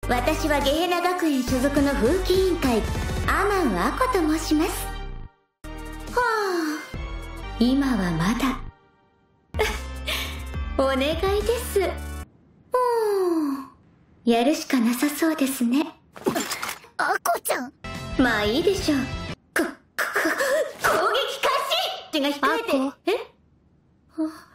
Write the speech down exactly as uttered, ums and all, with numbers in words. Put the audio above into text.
私はゲヘナ学園所属の風紀委員会アマンアコと申します。はあ、今はまだお願いです。おやるしかなさそうですね。 アコちゃん。 まあいいでしょう。こ、こ、攻撃開始が控えて。えあ